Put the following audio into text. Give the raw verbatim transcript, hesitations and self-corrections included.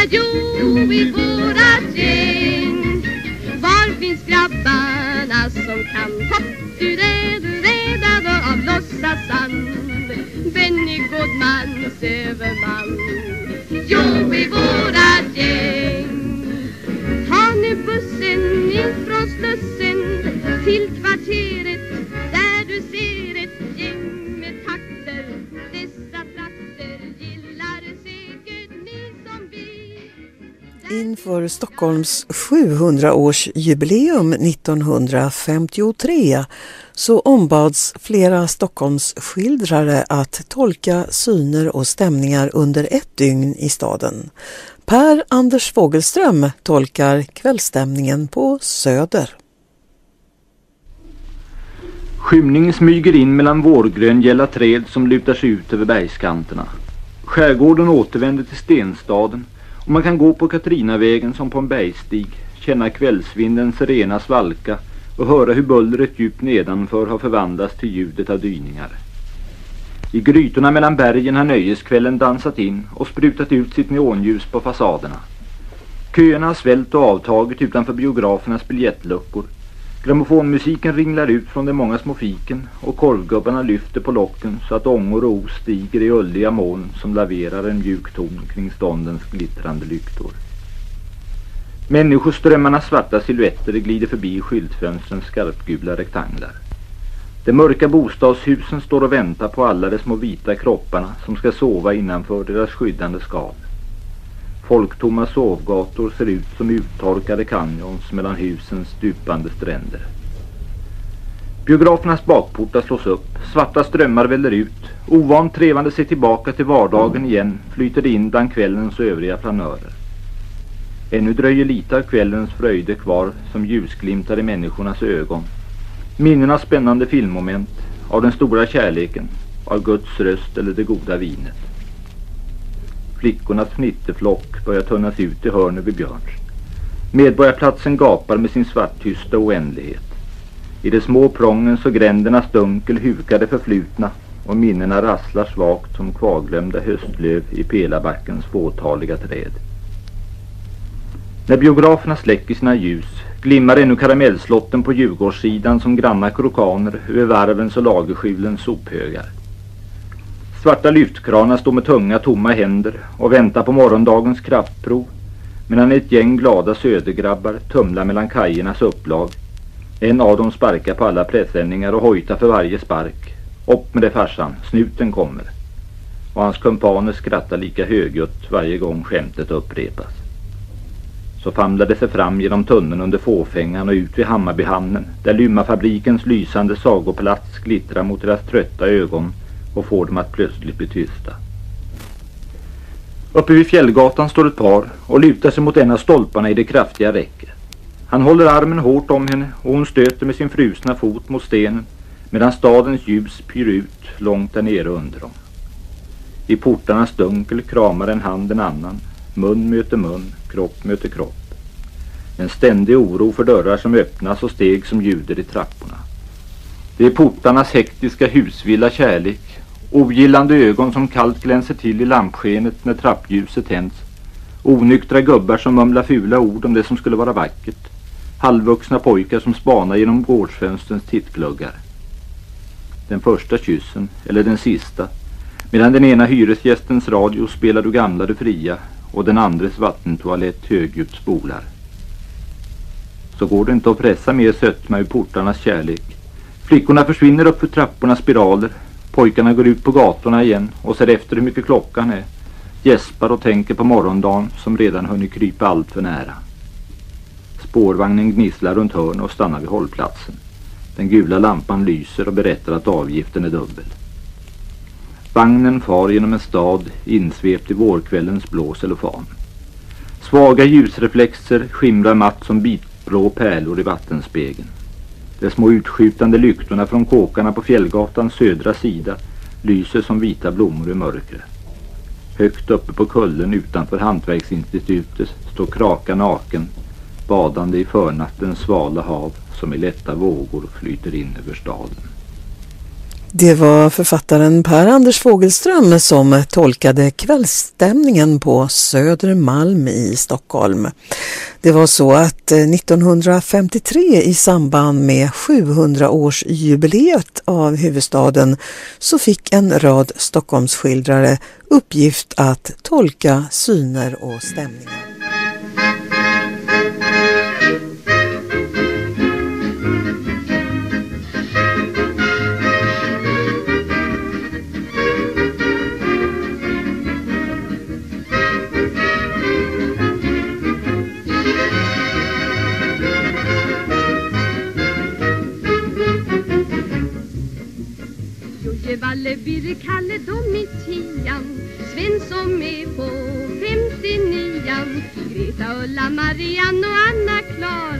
Jo, i vårat gäng. Var finns grabbarna som kan hopp-du-red-redade av låtsasand? Benny Godmans överman. Jo, i vårat gäng. Ta nu bussen ifrån Slussen till kvarteret där du ser ett gäng med takter. Dessa trakter gillar säkert ni som vi. Inför Stockholms sjuhundraårsjubileum nittonhundrafemtiotre så ombads flera Stockholmsskildrare att tolka syner och stämningar under ett dygn i staden. Per Anders Fogelström tolkar kvällstämningen på Söder. Skymning smyger in mellan vårgröngälla träd som lutar sig ut över bergskanterna. Skärgården återvänder till stenstaden och man kan gå på Katrinavägen som på en bergstig, känna kvällsvindens rena svalka och höra hur bullret djupt nedanför har förvandlats till ljudet av dyningar. I grytorna mellan bergen har nöjeskvällen dansat in och sprutat ut sitt neonljus på fasaderna. Köerna har svällt och avtagit utanför biografernas biljettluckor. Grammofonmusiken ringlar ut från de många små fiken och korvgubbarna lyfter på locken så att ångor och os stiger i ulliga moln som laverar en mjuk ton kring ståndens glittrande lyktor. Människoströmmarnas svarta silhuetter glider förbi skyltfönstrens skarpgula rektanglar. De mörka bostadshusen står och väntar på alla de små vita kropparna som ska sova innanför deras skyddande skal. Folktomma sovgator ser ut som uttorkade kanyons mellan husens djupande stränder. Biografernas bakportar slås upp, svarta strömmar väller ut, ovant trevande sig tillbaka till vardagen igen flyter det in bland kvällens övriga planörer. Ännu dröjer lite av kvällens fröjde kvar som ljusglimtar i människornas ögon. Minnen av spännande filmmoment, av den stora kärleken, av Guds röst eller det goda vinet. Flickornas fnitterflock börjar tunnas ut i hörnet vid Björns. Medborgarplatsen gapar med sin svarttysta oändlighet. I de små prångens och grändernas dunkel hukar det förflutna och minnena rasslar svagt som kvarglömda höstlöv i Pelabackens fåtaliga träd. När biograferna släcker sina ljus glimmar ännu karamellslotten på Djurgårdssidan som granna krokaner över varvens och lagerskjulens sophögar. Svarta lyftkranar står med tunga tomma händer och väntar på morgondagens kraftprov medan ett gäng glada södergrabbar tumlar mellan kajernas upplag. En av dem sparkar på alla pressändningar och hojtar för varje spark. Upp med det farsan, snuten kommer. Och hans kumpaner skrattar lika högljutt varje gång skämtet upprepas. Så famlade sig fram genom tunneln under fåfängan och ut vid Hammarbyhamnen där Lymmafabrikens lysande sagopalats glittrar mot deras trötta ögon och får dem att plötsligt bli tysta. Uppe vid Fjällgatan står ett par och lutar sig mot en av stolparna i det kraftiga räcket. Han håller armen hårt om henne och hon stöter med sin frusna fot mot stenen medan stadens ljus pyr ut långt där nere under dem. I portarnas dunkel kramar en hand en annan. Mun möter mun, kropp möter kropp. En ständig oro för dörrar som öppnas och steg som ljuder i trapporna. Det är portarnas hektiska husvilla kärlek, ogillande ögon som kallt glänser till i lampskenet när trappljuset tänds, onyktra gubbar som mumlar fula ord om det som skulle vara vackert, halvvuxna pojkar som spanar genom gårdsfönsterns tittgluggar. Den första kyssen, eller den sista, medan den ena hyresgästens radio spelar Du gamla du fria och den andres vattentoalett högljutt spolar. Så går det inte att pressa mer sötma ur portarnas kärlek. Flickorna försvinner upp för trappornas spiraler. Pojkarna går ut på gatorna igen och ser efter hur mycket klockan är. Gäspar och tänker på morgondagen som redan hunnit krypa allt för nära. Spårvagnen gnisslar runt hörn och stannar vid hållplatsen. Den gula lampan lyser och berättar att avgiften är dubbel. Vagnen far genom en stad insvept i vårkvällens blå cellofan. Svaga ljusreflexer skimrar matt som bitblå pärlor i vattenspegeln. De små utskjutande lyktorna från kåkarna på Fjällgatans södra sida lyser som vita blommor i mörkret. Högt uppe på kullen utanför Hantverksinstitutet står Kraka naken, badande i förnattens svala hav som i lätta vågor flyter in över staden. Det var författaren Per-Anders Fogelström som tolkade kvällsstämningen på Södermalm i Stockholm. Det var så att nittonhundrafemtiotre i samband med sjuhundraårsjubileet av huvudstaden så fick en rad Stockholmsskildrare uppgift att tolka syner och stämningar. Valle, Birre, Kalle, de i tian, Sven som är på femtionio, Greta, Ulla, Marianne och Anna Klara,